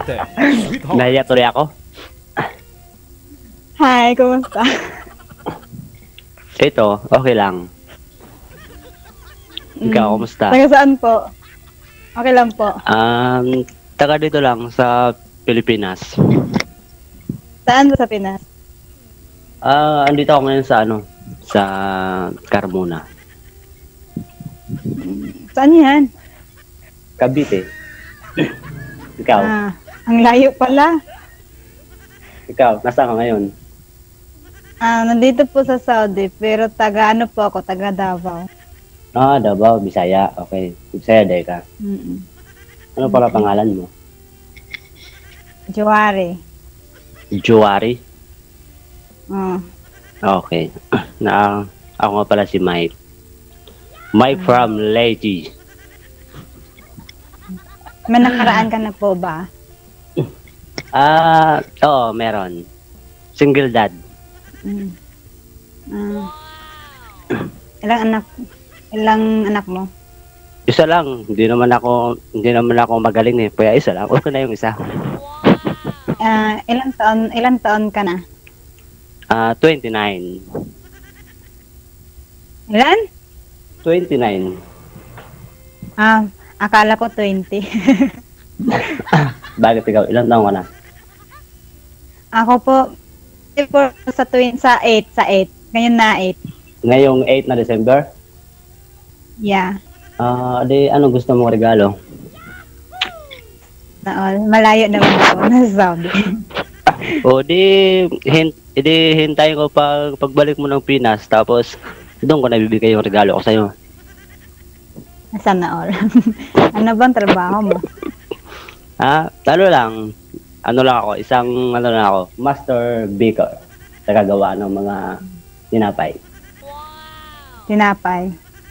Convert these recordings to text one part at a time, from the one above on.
Nahiya tuloy ako. Hi, kumusta? Ito, okay lang. Ikaw, kumusta? Taga saan po? Okay lang po. Taga dito lang sa Pilipinas. Saan ba sa Pinas? Andito ako ngayon sa sa Carmona. Saan yan? Cavite. Ikaw? Ang layo pala. Ikaw, nasaan ka ngayon? Nandito po sa Saudi, pero taga ano po ako, taga Davao. Davao, Bisaya. Okay. Bisaya day ka. Ano pala pangalan mo? Juwari. Juwari? Oh. Okay. Ako nga pala si Mike. Mike from Lady. May nakaraan ka na po ba? Oo, meron. Single dad. Ilang anak mo? Isa lang. Hindi naman ako magaling eh. Kaya isa lang. Okay na yung isa. Ilang taon ka na? 29. Ilan? 29. Akala ko 20. Bakit ikaw? Ilang taon ka na? Ako po, sa 8. Ngayon na 8. Ngayong 8 na December? Yeah. Ano gusto mong regalo? Malayo naman ako. Nasabi. Hintayin ko pagbalik mo ng Pinas, tapos doon ko nabibigay yung regalo ko sa'yo. Sana all. Ano bang trabaho mo? Ano lang ako, master baker. Nagagawa ng mga tinapay. Tinapay.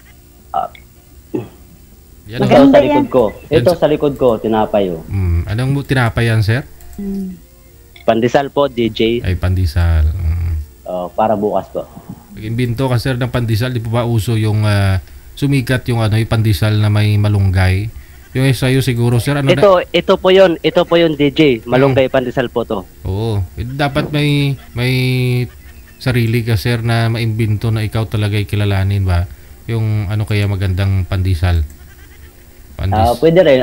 Ito sa likod ko. Ito sa likod ko, tinapay. Anong tinapay yan, sir? Pandesal po, DJ. Ay, pandesal. Para bukas po. Pag-imbento ka, sir, ng pandesal, di po ba uso yung sumikat yung yung pandesal na may malunggay? Yung sa'yo siguro, sir, ito po yun, DJ. Malunggay pandesal po to. Oo. Dapat may sarili ka, sir, na maimbento na ikaw talaga ay kilalanin ba? Yung kaya magandang pandesal. Pwede rin,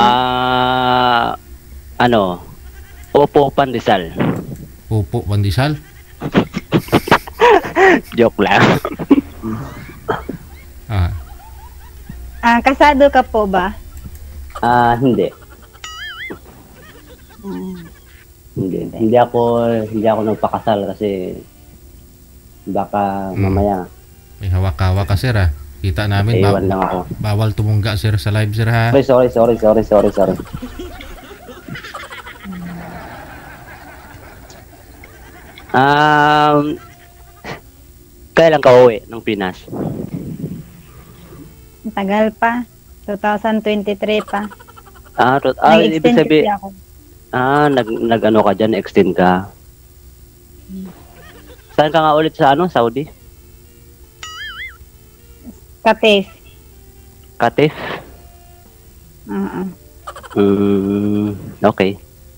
Opo pandesal. Opo pandesal? Joke lang. Kasado ka po ba? Hindi. Hindi ako nagpakasal kasi baka mamaya. May hawak-hawak ka, sir, ha? Kita namin. Lang ako. Bawal tumungga, sir, sa live, sir, ha? Sorry. Kailan ka uwi ng Pinas? Tagal pa. 2023 pa. Ibig sabihin, nag-ano ka dyan, extend ka. Saan ka nga ulit sa Saudi? Qatif? Okay.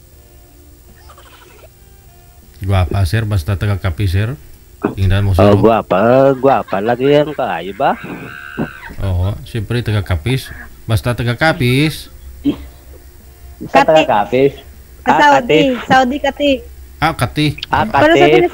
Guwapa, sir, basta taga-kapi, sir. Tingnan mo, sir. Guwapa. Lagi yan kaayo ba? Oo, siyempre taga-kapis. Basta taga-kapis. Taga-kapis? Saudi Qatif. Kati. Qatif.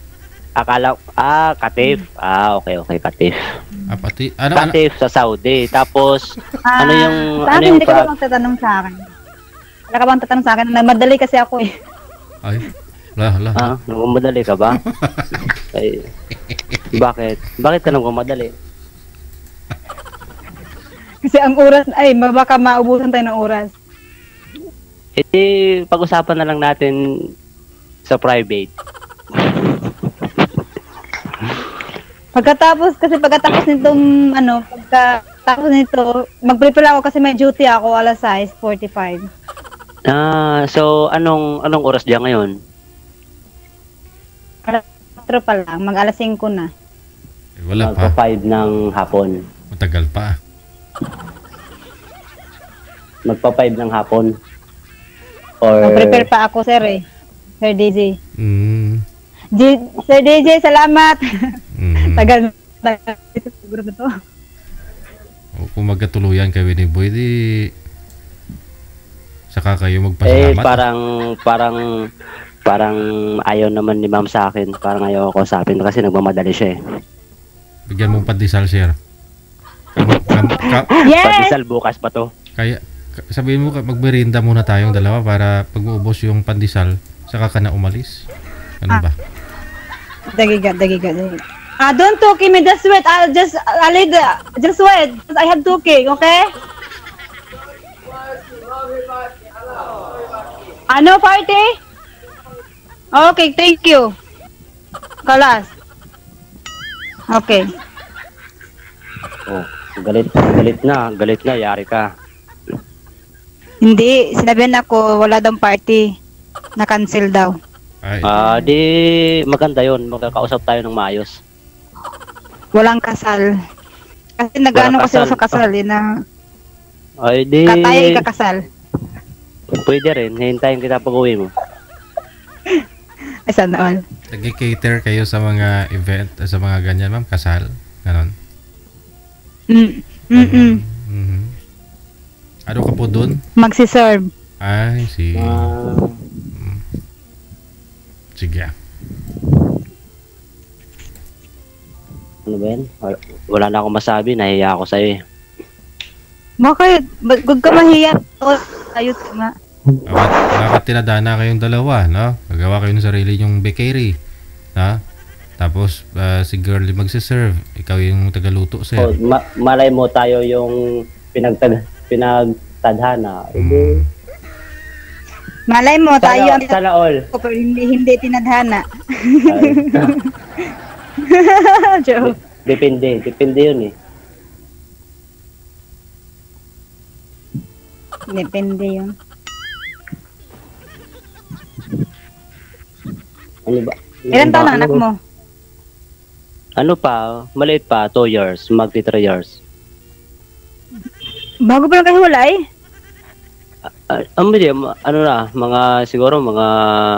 Qatif. Okay, Qatif. Pati. Qatif sa Saudi. Tapos, hindi ka bang tatanong sa akin? Wala ka bang tatanong sa akin? Madali kasi ako eh. Ay, madali ka ba? Ay, bakit? Bakit ka nang madali? Kasi ang oras, baka maubusan tayo ng oras. Pag-usapan na lang natin sa private. Pagkatapos nitong mag-prepare ako kasi may duty ako alas 6:45. So anong oras diyan ngayon? 4 pa lang, mag-alas 5 na. Wala pa. 5 ng hapon. Matagal pa. Magpa-5 ng hapon. Or Prepare pa ako, sir eh. Sir DJ. Mm. Sir DJ, salamat. Mm. Tagal dito siguro na to. O, kung magkatuluyan kay Winnie Boy, di saka kayo eh magpasalamat. parang ayaw naman ni ma'am sa akin. Parang ayaw ako sa akin kasi nagmamadali siya eh. Bigyan mong pandesal, sir. Yes! Pandesal bukas pa to. Kaya sabihin mo magmerienda muna tayong dalawa para pag maubos yung pandesal, saka ka na umalis. Ano ba? Dagiga. Don't talk me, just wait. Just wait. I have talking, okay? Ano party? Okay, thank you. Kalas. Okay. Oh, galit na, yari ka. Hindi, sinabihan ako, wala daw party. Na-cancel daw. Ay, Di maganda yun. Magkakausap tayo ng maayos. Walang kasal. Kasi nag-ano kasi ako sa kasal, na Ay, di... kataya ikakasal. Pwede rin. Hintayin kita pag-uwi mo. Ay, sana all. nag-cater kayo sa mga event, sa mga ganyan, ma'am, kasal, ganon. Mhm. Ano ka po dun? Magsiserve. Ay, si... Ah, Sige. ano ba yan? Wala na akong masabi. Nahiya ako sa'yo eh. Bakit? Huwag ka mahiya. Ayos nga. Bakit tinadana kayong dalawa, no? Gagawa kayo ng sarili yung bakery, ha? Tapos, si girl yung magsiserve. Ikaw yung tagaluto, sir. Oh, malay mo tayo yung pinagtadhana. Malay mo, tayo ang Sana all. pero hindi tinadhana. Joke. Depende yun eh. Depende yun. Ano ba? Ilan taon ang anak mo? Ano pa? Maliit pa. 2 years. Magti 3 years. Bago pa lang kayo wala eh. Ano na? Siguro mga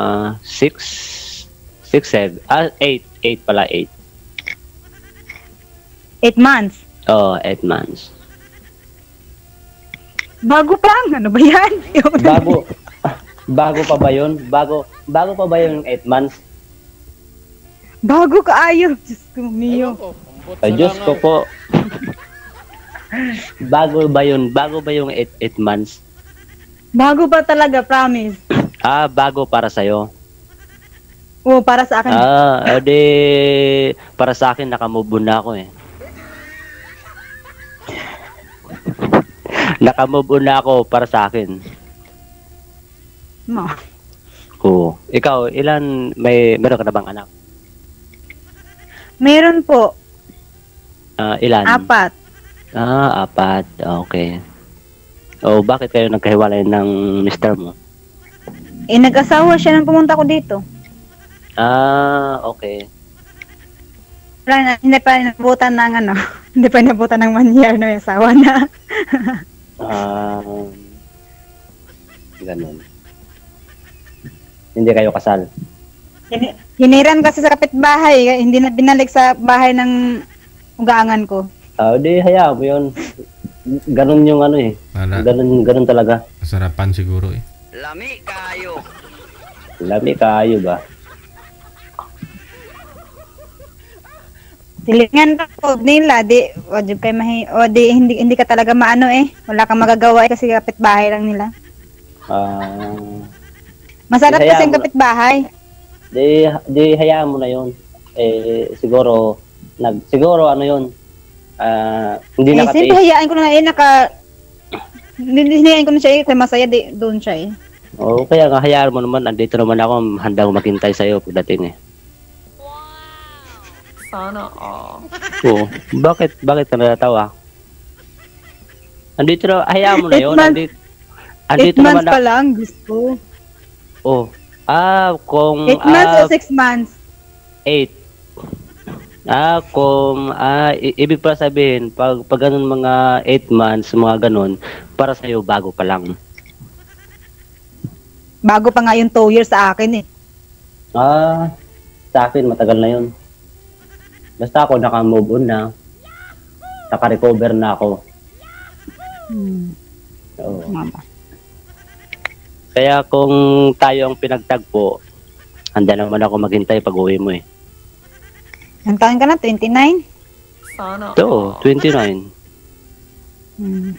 6, 7. 8 pala. 8. 8 months. Oh, 8 months. Bago pa lang. Ano ba yan? Bago pa ba yun? Bago pa ba yun yung 8 months? Bago ka ayo. Diyos ko, Mio. Ay, Diyos ko po. Bago ba yun? Bago ba yung 8 months? Bago pa talaga, promise. Bago para sa'yo. Oo, para sa akin. Edi, para sa akin, nakamove on na ako eh. Nakamove on na ako para sa akin. No. Oo. Ikaw, meron ka na bang anak? Meron po. Ilan? 4. 4. Okay. Oh, bakit kayo nagkahiwalay ng mister mo? Nag-asawa siya nang pumunta ko dito. Okay. Hindi pa nabutan ng hindi pa nabutan ng 1 year na may asawa na. Ganun. Hindi kayo kasal? Hiniran kasi sa kapitbahay, hindi na binalik sa bahay ng ugaangan ko. Di hayaan mo yun. Ganun yung Ganun talaga. Masarapan siguro eh. Lami kayo ba? Silingan po nila, hindi ka talaga maano eh. Wala kang magagawa eh kasi kapitbahay lang nila. Masarap kasi ang kapitbahay. Di hayaan mo na yun. Siguro ano yun. Hindi nakataste. Siyempre hayaan ko na hinihayaan ko na siya eh, kasi masaya doon siya eh. Oo, kaya nga hayaan mo naman. Andito naman ako, handang maghintay sa'yo pagdating eh. Sana all. Oo. Bakit ka natatawa? Andito na, hayaan mo na yun. 8 months pa lang, gusto. Oh. Kung 8 months o 6 months? 8. Ibig pa sabihin, pag ganun mga 8 months, mga ganun, para sa'yo bago pa lang. Bago pa nga yung 2 years sa akin eh. Sa akin, matagal na yun. Basta ako, naka-move on na. Naka-recover na ako. Oo. Mama. Kaya kung tayo ang pinagtagpo, handa naman ako maghintay pag uwi mo eh. Ang taon ka na? 29? Ito, 29. Hmm.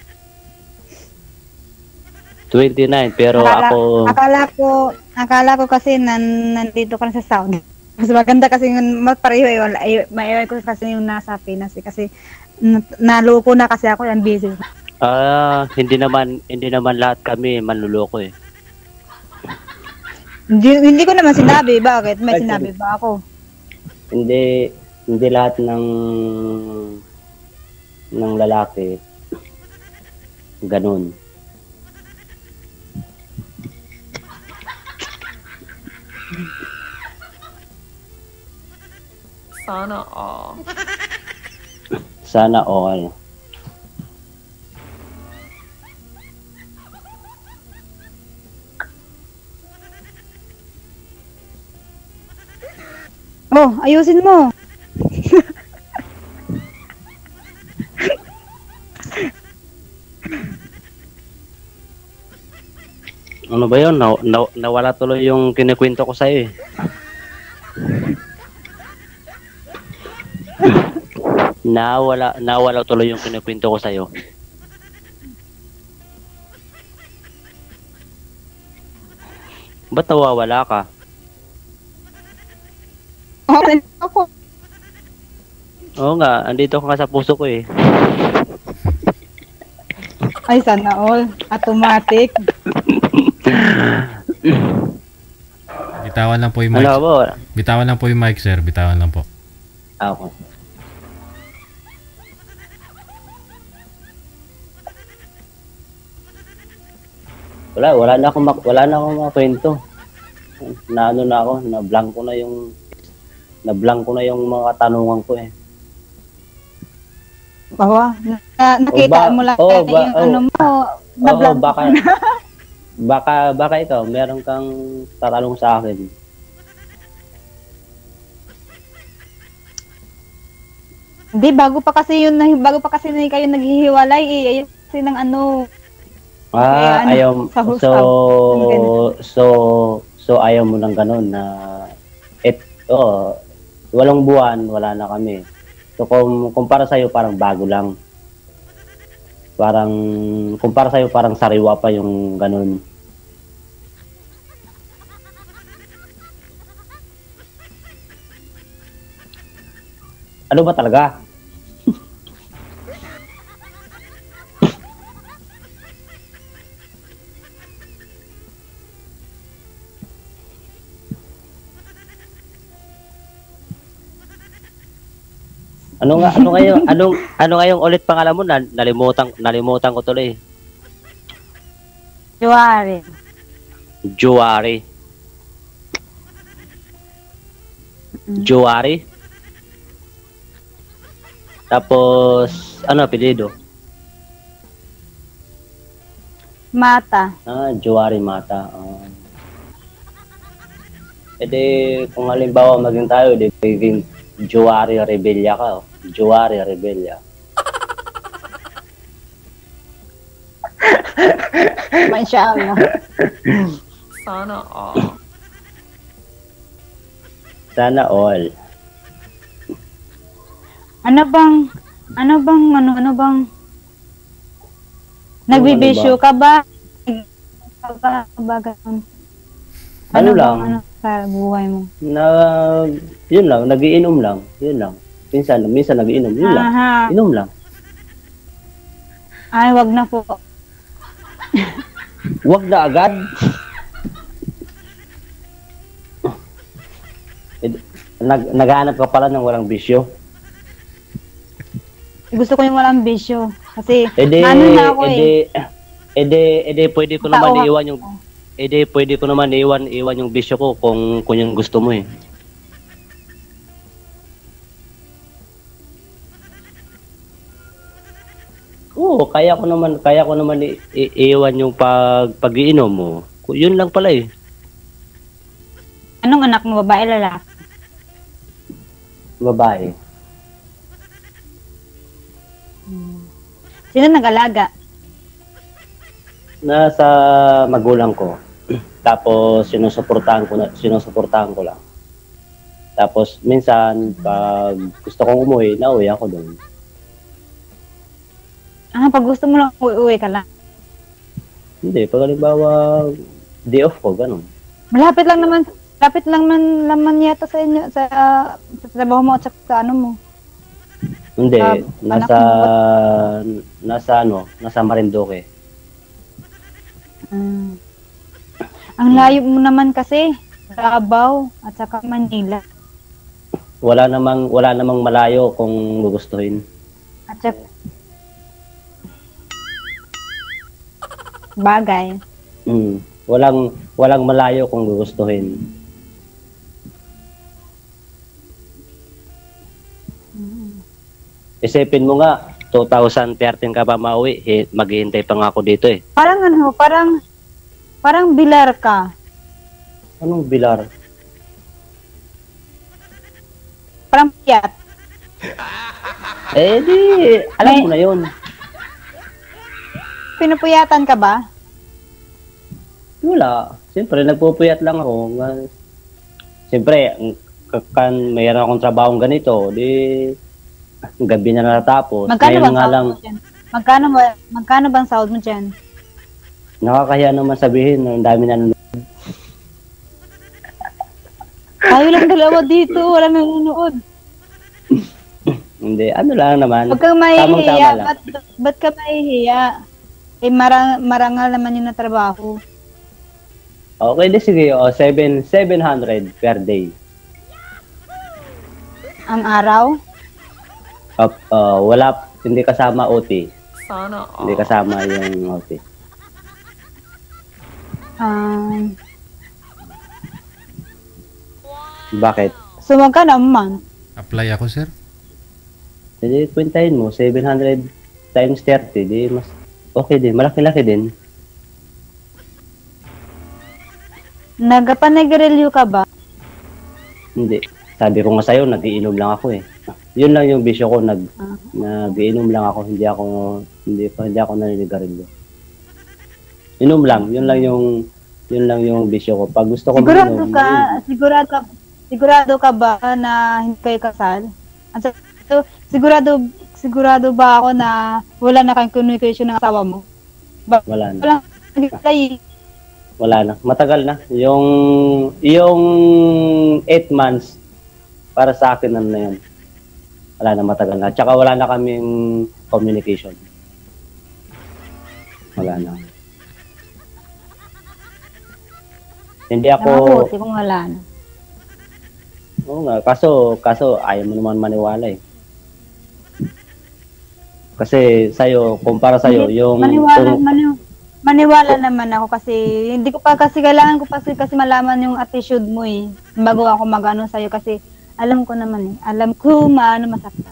29, pero ako... Akala ko kasi nandito ka na sa Saudi. Mas maganda kasi yung pareho maiwan ko kasi yung nasa Pinas eh, kasi naloko na kasi ako yung busy. Hindi naman lahat kami manluloko eh. Hindi ko naman sinabi, bakit? May sinabi ba ako? Hindi lahat ng lalaki ganun. Sana all. Oh, ayusin mo. Ano ba yun? Nawala tuloy yung kinikwento ko sa'yo eh. Nawala tuloy yung kinikwento ko sa'yo. Ba't nawawala ka? Okay ako. Oo nga, andito ka nga sa puso ko eh. Ay, sana all. Automatic. Bitawan lang po yung mic. Ano ba? Bitawan lang po yung mic, sir. Bitawan lang po. Ako. Wala na akong makwento. Na ako, na blank ko na yung mga tanungan ko eh. Bawa, nakita mo lang yung mo. Baka ikaw, meron kang tatanong sa akin. Hindi, bago pa kasi kayo naghihiwalay eh. Kasi ng ano. Ayaw. So ayaw mo ng ganun na 8 buwan, wala na kami. So kumpara sa'yo, parang bago lang. Kumpara sa'yo, parang sariwa pa yung ganun. Ano ba talaga? Ano ngayong ulit pangalan mo? Nalimutan ko tuloy. Juari. Juari. Tapos ano apelyido? Mata. Juari Mata. Kung halimbawa maging tayo, maging Juari Rebella ka. Juari Rebella. Mashallah. Sana all. Ano bang nagbibisyo ka ba? Ano lang? Ano sa buhay mo? Yun lang, nagiinom lang. Yun lang. Minsan nagiinom. Yun lang. Inom lang. Ay, wag na po. Wag na agad. Naghahanap ka pala ng walang bisyo. Gusto ko yung walang bisyo. Kasi, pwede ko naman iiwan yung... pwede ko naman iwan yung bisyo ko kung yung gusto mo eh. Oo, kaya ko naman iiwan yung pag-iinom mo. Yun lang pala eh. Anong anak mo, babae, lalaki? Babae. Sino nag-alaga? Nasa magulang ko. Tapos sinusuportahan ko lang. Tapos minsan pag gusto kong umuwi, nauwi ako doon. Pag gusto mo lang, uwi ka lang. Hindi, pag halimbawa day off ko, ganun. Malapit lang naman yata sa inyo, sa trabaho mo at sa ano mo. Hindi, anak nasa Marinduque. Ang layo mo naman kasi, Davao at saka Manila. Wala namang malayo kung gugustuhin. At saka, bagay. Walang malayo kung gugustuhin. Isipin mo nga, 2013 ka pa mauwi, maghihintay pa nga ako dito eh. Parang bilar ka. Anong bilar? Parang piyat. Eh di, alam mo na yun. Pinupuyatan ka ba? Wala. Siyempre, nagpupuyat lang ako. Siyempre, mayroon akong trabaho ganito, di gabi na natapos. Magkano Ngayon bang nga sahod lang, mo dyan? Magkano bang sahod mo dyan? nakakahiya naman sabihin, ang dami na nanonood. Tayo lang dalawa dito, wala nanonood. Hindi, ano lang naman. Huwag kang Tamang-tama mahihiya. lang. Ba't ka mahihiya? Eh, marangal naman yung natrabaho. Okay, di sige. 700 per day. Ang araw? Hindi kasama OT. Sana Hindi kasama yung OT. Bakit? So, magkano a month? Apply ako, sir. Hindi, kwentahin mo, 700 times 30, di mas okay din, malaki-laki din. Nagpanegrilyo ka ba? Hindi. Sabi ko nga sa'yo, nag-iinom lang ako eh. Yun lang yung bisyo ko, nag-iinom lang ako, hindi ako naninigarilyo. Inom lang, yun lang yung bisyo ko. Pag gusto ko sigurado ka ba na hindi kayo kasal? At so, sigurado ba ako na wala na kayong communication ng asawa mo? Wala na. Walang nag-reply. Wala na. Matagal na. Yung 8 months, para sa akin na yun. Wala na, matagal na. Tsaka wala na kaming communication. Wala na. Hindi ako... Nakabuti kung wala na. Oo nga, kaso ayaw mo naman maniwala eh. Kasi sa'yo, kumpara sa'yo, yung... Maniwala naman ako kasi hindi ko pa kasi kailangan ko kasi malaman yung attitude mo eh. Bago ako magano sa'yo kasi alam ko naman eh. Alam ko maano masaktan.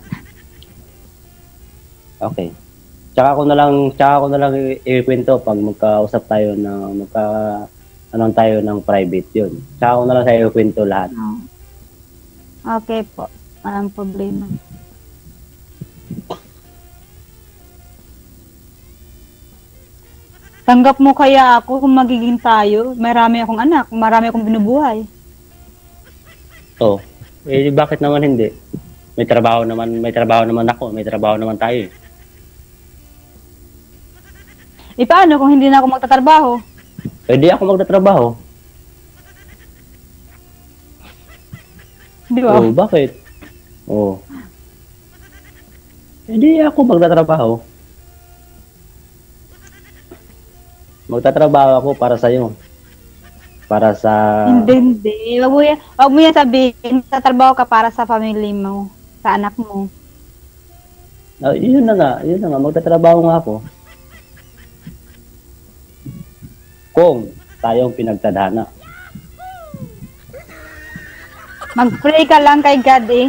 Okay. Tsaka ko na lang ikwento pag magkausap tayo tayo ng private yun. Tsaka ko na lang sa'yo ikwento lahat. Okay po. Walang problema. Tanggap mo kaya ako kung magiging tayo? Marami akong anak, marami akong binubuhay. Oh, eh bakit naman hindi? May trabaho naman ako, may trabaho naman tayo. Eh paano kung hindi na ako magtatrabaho? Pwede ako magtatrabaho. Di ba? Oh, bakit? Oh. Hindi ako magtatrabaho. Magtatrabaho ako para sa iyo. Para sa... Hindi. Wag mo yan sabihin. Magtatrabaho ka para sa family mo. Sa anak mo. Yun na nga. Magtatrabaho nga ako. Kung tayong pinagtadhana. Mag-pray ka lang kay God eh.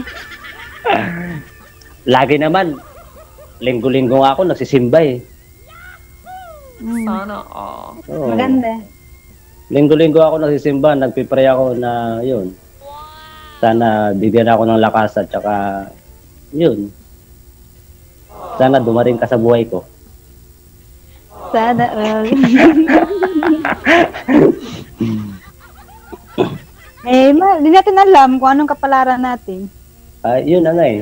Lagi naman. Linggo-linggo nga ako nagsisimba eh. Sana Oo. Maganda. Linggo-linggo ako nagsisimba, nagpipray ako na yun. Sana bigyan ako ng lakas at saka yun. Sana dumating ka sa buhay ko. Sana all. Di natin alam kung anong kapalaran natin. Yun na nga eh.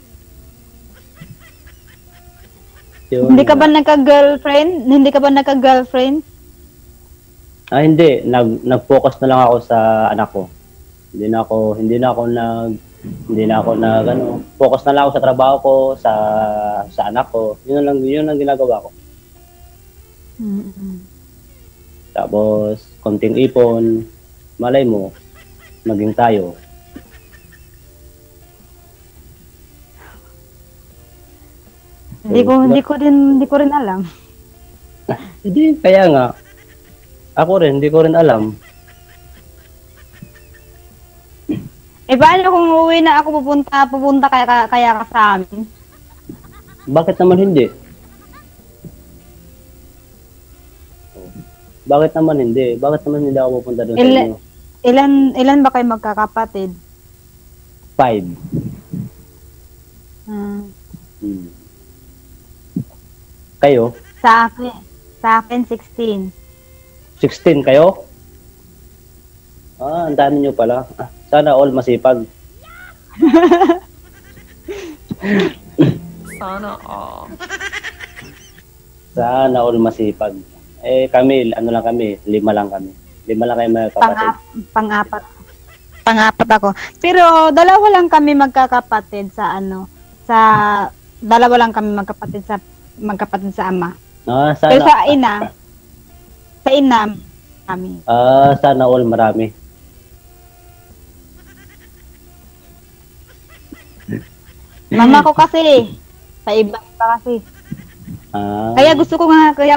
Yun Hindi ka ba na. nagka-girlfriend? Hindi ka ba nagka-girlfriend? Hindi. Nag-focus na lang ako sa anak ko. Hindi na ako focus na lang ako sa trabaho ko, sa anak ko. Yun lang ginagawa ko. Mm-mm. Tapos, konting ipon, malay mo, maging tayo. Hindi ko rin alam. Hindi, kaya nga. Ako rin, hindi ko rin alam. Paano kung uuwi na ako pupunta kaya ka sa amin? Bakit naman hindi? Bakit naman hindi? Bakit naman hindi ako pupunta doon sa inyo? Ilan ba kayo magkakapatid? 5. Hmm. Kayo? Sa akin 16. 16 kayo? Ang dami nyo pala. Sana all masipag. Sana all masipag. Kami, ano lang kami, 5 lang kami. 5 lang kayo mga kapatid. Pang-apat ako. Pero dalawa lang kami magkakapatid sa dalawa lang kami magkapatid sa ama. Pero sa ina kami. Sana all marami. Mama ko kasi, sa iba kasi. Kaya gusto ko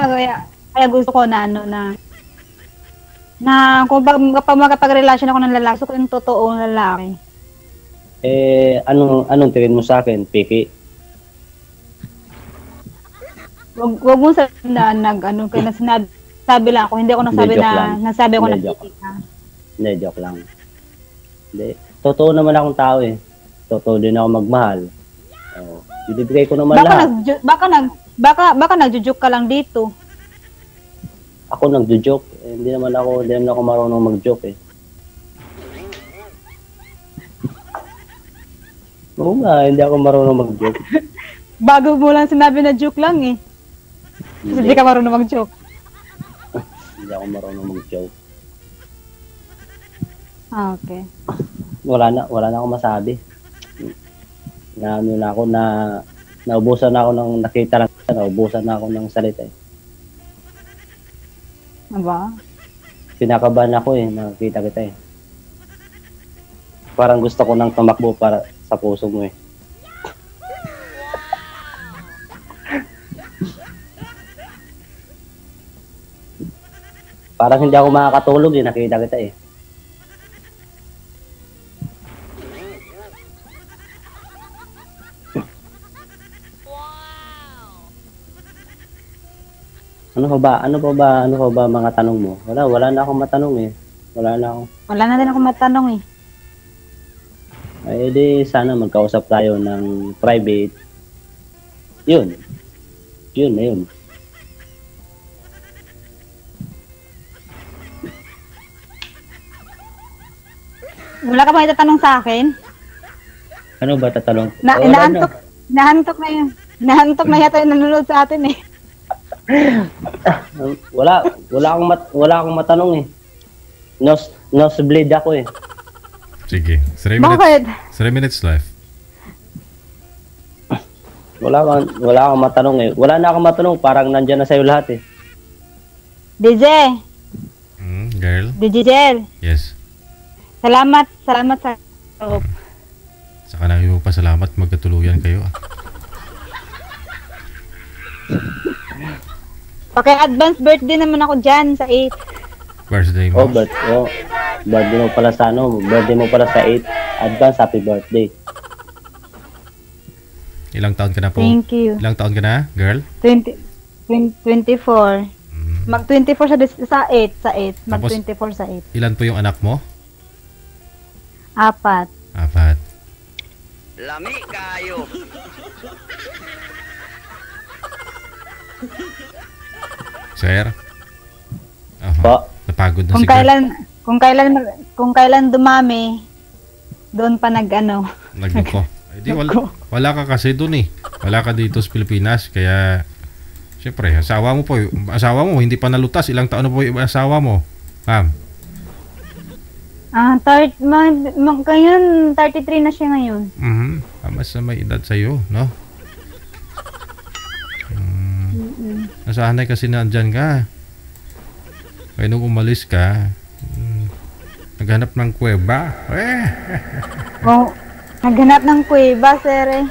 na kung kapag makapag-relasyon ako ng lalaki, gusto ko yung totoong lalaki. Anong tingin mo sa akin, Piki? Wag mo sabihin na kaya sabi lang ako, hindi ako nasabi Hindi, joke lang. nasabi ako na Hindi, joke. piki ka. Hindi, joke lang. Hindi. Totoo naman akong tao eh. Totoo din ako magmahal. Bibigay ko naman lahat. Baka nagjujuk ka lang dito. Ako nagjo-joke. Hindi naman ako marunong mag-joke eh. Oo nga, hindi ako marunong mag-joke. Bago mo lang sinabi na joke lang eh. Kasi hindi ka marunong mag-joke. Hindi ako marunong mag-joke. Okay. Wala na akong masabi. Naubusan na ako ng nakita lang, naubusan na ako ng salita eh. Aba? Kinakabahan ako eh, nakita kita eh. Parang gusto ko nang tumakbo para sa puso mo eh. Parang hindi ako makakatulog eh, nakita kita eh. Ano pa ba mga tanong mo? Wala na akong matanong eh. Wala na din ako matanong eh. Ay, di sana magkausap tayo ng private. Yun na yun. Wala ka ba itatanong sa akin? Ano ba tatanong? Nahantok na yata yung nanonood sa atin eh. Wala akong matanong eh. Nosebleed ako eh. Sige. 3 Bakit? minutes left. Wala akong matanong eh. Wala na akong matanong, parang nandiyan na sa'yo lahat eh. DJ Girl? Jel. Yes. Salamat sa loob. Saka na mo pa salamat, magkatuluyan kayo. Paki-advance birthday naman ako dyan sa 8. Birthday mo? Birthday mo pala sa 8. Advance happy birthday. Ilang taon ka na po? Thank you. Ilang taon ka na, girl? 24. Mag 24 sa 8, sa 8. Mag Tapos, 24 sa 8. Ilan po yung anak mo? 4. 4. Lami kayo. Sir? Po. Napagod na Kung si girl. kailan dumami, doon pa nag-ano. Nagbuko. Ay, di, wala ka kasi doon eh. Wala ka dito sa Pilipinas. Kaya, siyempre, asawa mo po. Asawa mo, hindi pa nalutas. Ilang taon na po yung asawa mo? Ma'am. Ngayon, 33 na siya ngayon. Mas may edad sa'yo, no? Nasanay kasi na andyan ka. Kaya nung umalis ka, naghanap ng kuweba. Oh, naghanap ng kuweba, sir eh.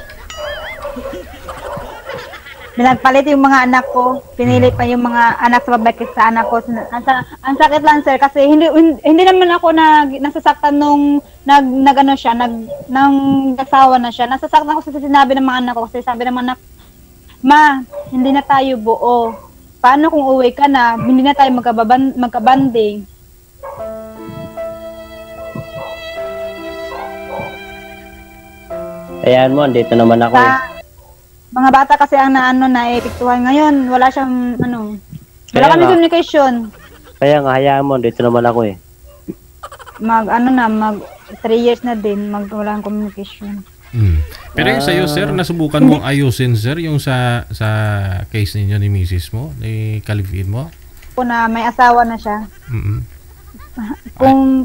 Pinagpalit yung mga anak ko. Pinili pa yung mga anak sa babae sa anak ko. Ang sakit lang, sir, kasi hindi naman ako nasasaktan nung nag-ano siya, nang asawa na siya. Nasasaktan ako sa sinabi ng mga anak ko kasi sabi ng mga anak, ma, hindi na tayo buo. Paano kung uwi ka na, hindi na tayo magkabanding? Ayan mo, andito naman ako. Mga bata kasi ang naepektuhan ngayon, wala siyang wala Kaya kami nga. communication. Kaya nga, hayaan mo, andito naman ako eh. Mag 3 years na din, wala kang communication. Pero yung sa'yo, sir, nasubukan mong ayusin, sir, yung sa case ninyo ni misis mo, ni kalivin mo? Kung na may asawa na siya. Mm-mm.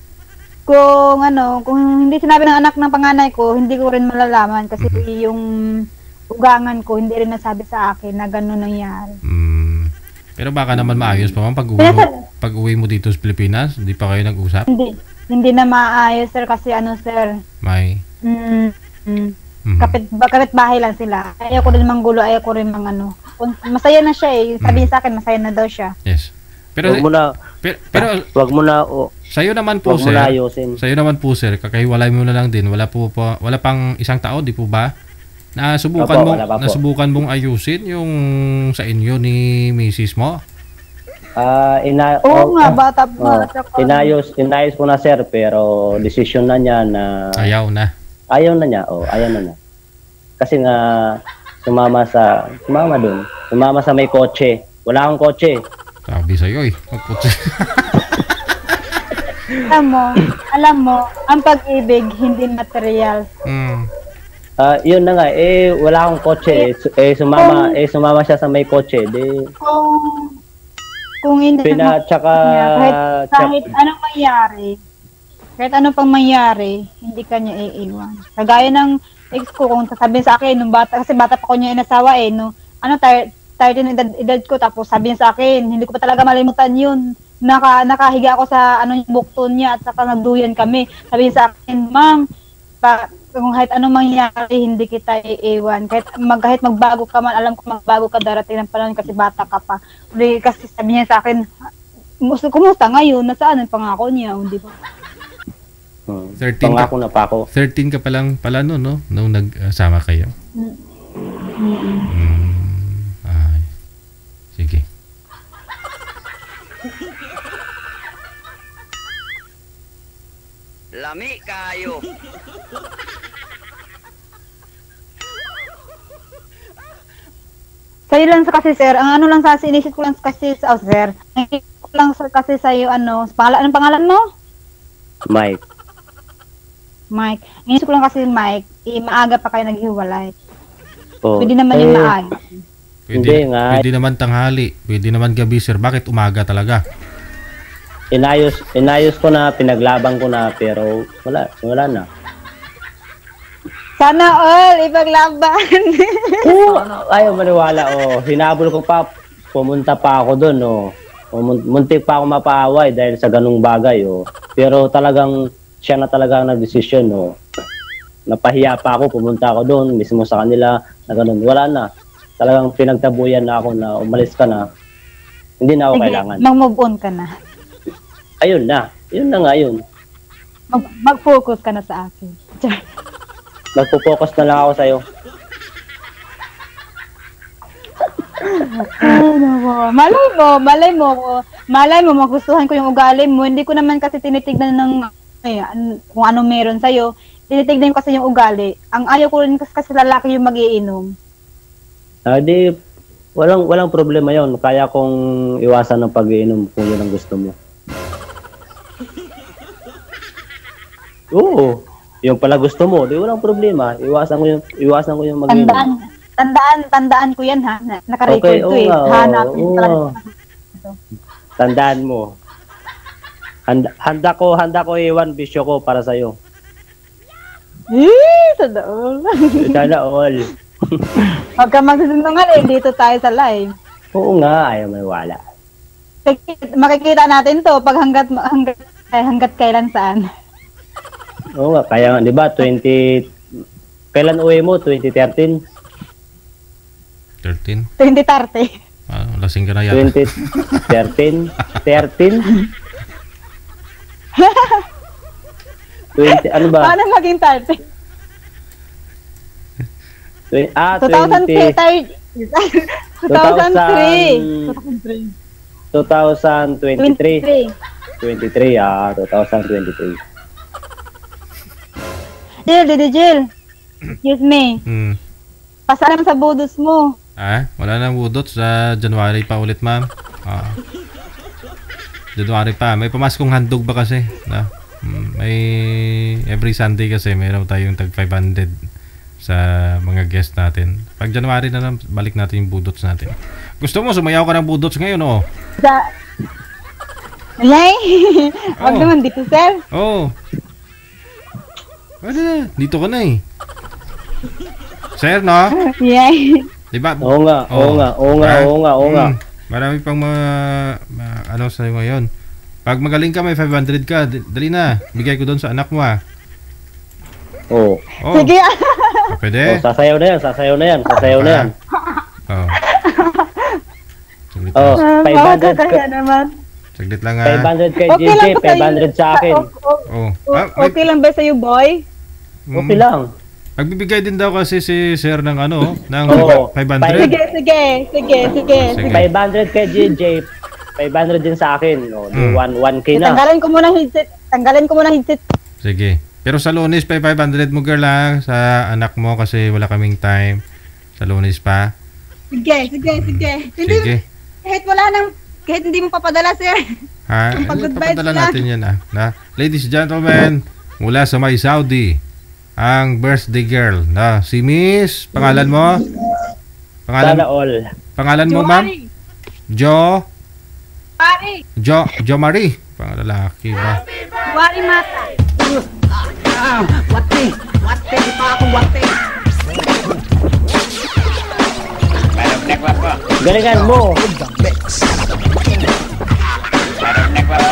Kung hindi sinabi ng anak ng panganay ko, hindi ko rin malalaman kasi yung ugangan ko hindi rin nasabi sa akin na gano'n nangyari. Pero baka naman maayos pa man pag uwi mo dito sa Pilipinas, hindi pa kayo nag-usap? Hindi na maayos, sir, kasi sir, May. kapit bahay lang sila. Ayaw ko rin manggulo, ayaw ko rin masaya na siya eh. Sabi niya sa akin, masaya na daw siya. Yes. Pero Wag mo na, sa'yo naman po, wag mo sir. na ayusin. Sa'yo naman po, sir, kakahiwalay mo na lang din. Wala pang isang taon, di po ba? Wala pa po. Nasubukan mong ayusin yung sa inyo ni misis mo? Oo nga, bata pa. Inayos ko na, sir, pero decision na niya na Ayaw na. ayaw na niya. Kasi nga sumama doon. Sumama sa may kotse. Wala akong kotse. Sabi sa'yo eh. Magkutsi. Alam mo, ang pag-ibig hindi material. Yun na nga, wala akong kotse. Sumama siya sa may kotse. Kung hindi Tsaka kahit anong mangyari, hindi ka niya iiwan. Kagaya ng ex ko, kung sasabihin sa akin, kasi bata pa ko niya inasawa 13 na edad ko, tapos sabi niya sa akin, hindi ko pa talaga malimutan yun. Nakahiga ako sa yung bukton niya at saka nagduyan kami. Sabi niya sa akin, ma'am, kung kahit anong mangyari, hindi kita iiwan. Kahit magbago ka man, alam ko magbago ka darating ng panahon kasi bata ka pa. Kasi sabi niya sa akin, kumusta ngayon? Nasaan ang pangako niya? Di ba? 13 pangako na pa ako. 13 ka pa lang pala no? Nung nagsama kayo? Ay. Sige. Lami kayo. Sa'yo lang kasi, sir, ang lang inisip ko lang kasi, sir, inisip ko lang kasi sa'yo, anong pangalan mo? Mike. Inisip ko lang kasi, Mike, maaga pa kayo naghiwalay. Pwede naman yung maaga. Pwede naman tanghali, pwede naman gabi, sir. Bakit umaga talaga? Inayos ko na, pinaglaban ko na, pero wala na. Sana all, ipaglaban. Ayaw maniwala, hinabol ko pa, pumunta pa ako doon, muntik pa ako mapaaway dahil sa ganung bagay, pero talagang siya na talaga ang nagdesisyon, napahiya pa ako, pumunta ako doon, mismo sa kanila, na ganun, wala na. Talagang pinagtabuyan na ako na umalis ka na, hindi na ako kailangan. Mag-move on ka na. Ayun na nga yun. Mag-focus ka na sa akin. Magpo-focus na lang ako sa'yo. Malay mo, magustuhan ko yung ugali mo. Hindi ko naman kasi tinitignan ng kung ano meron sa'yo. Tinitignan ko kasi yung ugali. Ang ayaw ko rin kasi lalaki yung mag-iinom. Di, walang problema yon. Kaya kong iwasan ng pag-iinom kung yun ang gusto mo. Oo, yung pala gusto mo, di walang problema. Iwasan ko yung mag-iinom. Tandaan ko yan ha. Naka-record ko eh. Hanapin talaga. Tandaan mo. Handa ko iwan bisyo ko para sa'yo. Sana all. Sana all. Huwag ka magsusunungan dito tayo sa live. Oo nga, ayaw may wala. Makikita natin to pag hanggat kailan saan. Oo nga, kaya nga, di ba, kailan uwi mo? 2013? 13? 2030. Lasing ka na yata. 2013? 13? 20, ano ba? Paano maging 30? 2003. 2023. 2023. Jill. Excuse me. Pasalam sa budos mo. Wala nang budot sa January pa ulit, ma'am. January pa. May pamaskong handog ba kasi? May every Sunday kasi meron tayong tag 500 sa mga guest natin. Pag January na lang, balik natin yung budots natin. Gusto mo, sumayaw ka ng budots ngayon, oh? Yay! Wag naman dito, sir. Oo. Ano na? Dito ka na eh. Sir, no? Yay! Diba? Oo nga. Marami pang ano sa'yo ngayon. Pag magaling ka, may 500 ka. Dali na. Bigay ko doon sa anak mo, Oo. Sige. Pwede? Sasayaw na yan. Oo. Saglit Oh, lang. 500 Kaya naman. Saglit lang 500 kay Okay JJ, lang ba sa'yo? 500 sa akin. Okay lang ba sa'yo, boy? Okay lang. Magbibigay din daw kasi si Sir ng ng Oo. 500. Sige. 500 kay JJ, 500 din sa akin. 1K na. Tanggalin ko muna headset. Sige. Pero sa Lunes pa 500 mo, girl, sa anak mo kasi wala kaming time. Sa Lunes pa. Sige. Sige. Kahit hindi mo papadala, sir. Pag-goodbye Papadala sila. natin yan, Ladies and gentlemen, mula sa May Saudi, ang birthday girl na si Miss, pangalan mo? Sana all. Pangalan mo, ma'am? Jo Marie. Pangalalaki ba? Wari mata. Wate pa ako, wate. Barok na pa. Galingan mo. Barok na pa.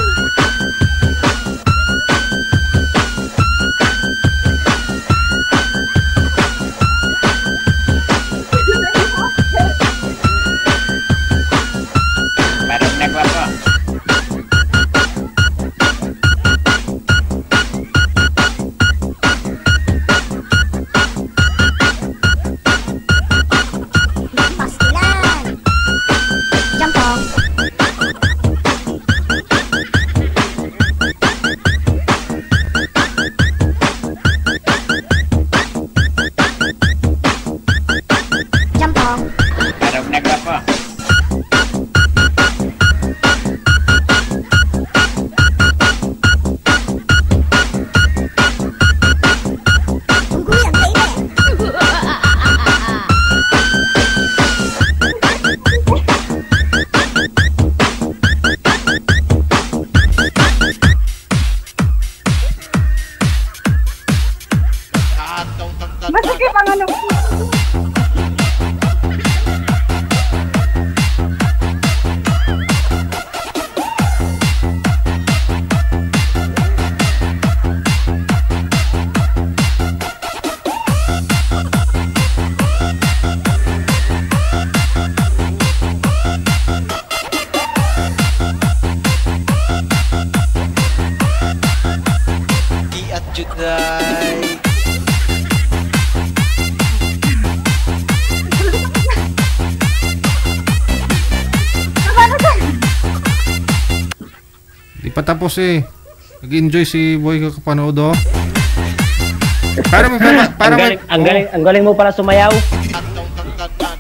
Masakit ang ano. At Juday. patapos eh. Nag-enjoy si boy kakapanood oh. Para may para may Ang galing mo pala sumayaw. Atong tangtanan.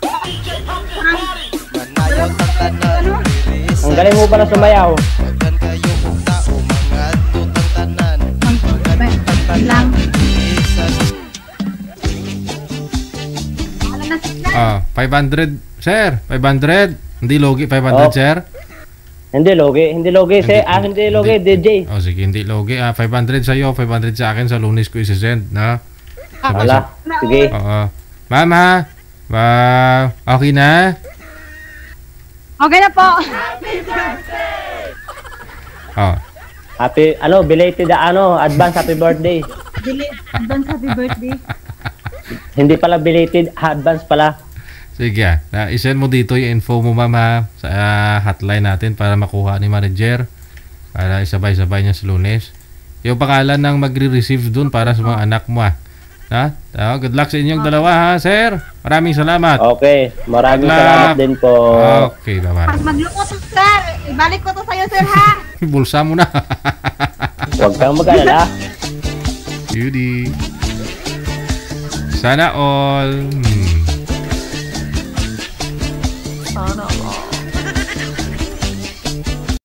Manayaw tangtanan. Ang galing mo pala sumayaw. Magdan kayo kung tao. Mga tutang tanan. Lang. Ah, 500, sir. 500. Hindi logi 500, Oh. sir. Hindi logi, hindi logi, DJ. Oh, sige, hindi logi. 500 sa iyo, 500 sa akin sa Lunes ko i-send, na. Wala. Sige. Oo. Mama, okay na? Okay na po. Oh. Belated advance happy birthday. Advance happy birthday. Hindi pala belated, advance pala. Sige, i-send mo dito yung info mo, mama, sa hotline natin para makuha ni manager. Para isabay-sabay niya sa Lunes. Yung pangalan ng magre-receive dun para sa mga anak mo, ha? Good luck sa inyong dalawa, ha, sir? Maraming salamat. Okay, maraming Good luck. salamat din po. Okay, bye-bye. Pag maglukot, sir, ibalik ko to sa'yo, sir, ha? Bulsa mo na. Huwag kang mag-alala. Judy. Sana all. Sana